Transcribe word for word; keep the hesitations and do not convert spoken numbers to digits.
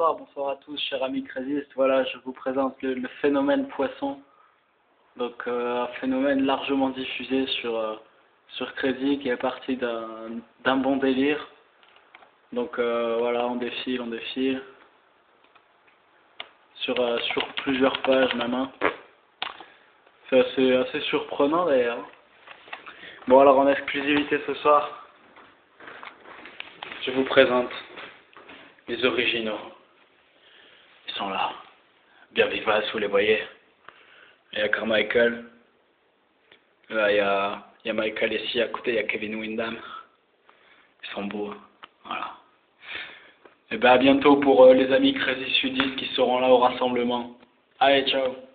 bonsoir, bonsoir à tous, chers amis crésistes. Voilà, je vous présente le, le phénomène poisson. Donc, euh, un phénomène largement diffusé sur, euh, sur Crazy qui est parti d'un d'un bon délire. Donc, euh, voilà, on défile, on défile. Sur, euh, sur plusieurs pages même. Hein. C'est assez, assez surprenant d'ailleurs. Bon, alors en exclusivité ce soir, je vous présente les originaux. Ils sont là, bien vivaces, vous les voyez. Il y a Carmichael. Là, il y a, il y a Michael ici, à côté, il y a Kevin Windham. Ils sont beaux. Voilà. Et bien, à bientôt pour euh, les amis Crazy Sudistes qui seront là au rassemblement. Allez, ciao.